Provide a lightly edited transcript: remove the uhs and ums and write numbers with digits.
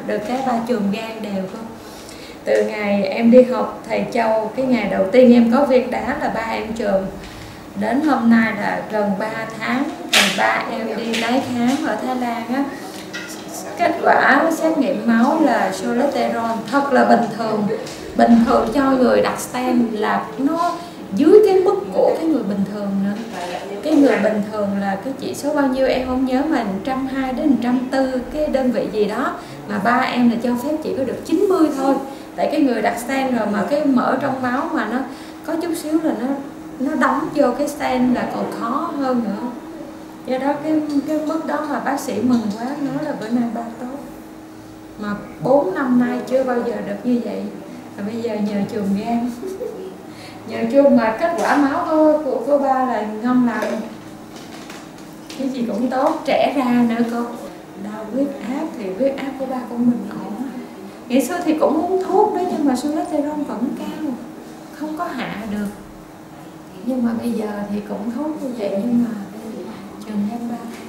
được cái 3 chùm gan đều không. Từ ngày em đi học thầy Châu, cái ngày đầu tiên em có viên đá là 3 em chùm. Đến hôm nay là gần 3 tháng, rồi 3 em đi tái khám ở Thái Lan á. Kết quả xét nghiệm máu là cholesterol thật là bình thường cho người đặt stent là nó dưới cái mức của cái người bình thường nữa. Cái người bình thường là cái chỉ số bao nhiêu em không nhớ, mà 120 đến 140 cái đơn vị gì đó, mà 3 em là cho phép chỉ có được 90 thôi. Tại cái người đặt stent rồi mà cái mỡ trong máu mà nó có chút xíu là nó đóng vô cái stent là còn khó hơn nữa. Do đó cái mức đó mà bác sĩ mừng quá, nói là bữa nay ba tốt. Mà 4 năm nay chưa bao giờ được như vậy. Và bây giờ nhờ chùm gan nhờ chùm mà kết quả máu của cô ba là ngon lành. Cái gì cũng tốt, trẻ ra nữa cô. Đau huyết áp thì huyết áp của ba của mình ổn. Ngày xưa thì cũng uống thuốc đó, nhưng mà cholesterol vẫn cao, không có hạ được. Nhưng mà bây giờ thì cũng thuốc như vậy, nhưng mà chừng em ba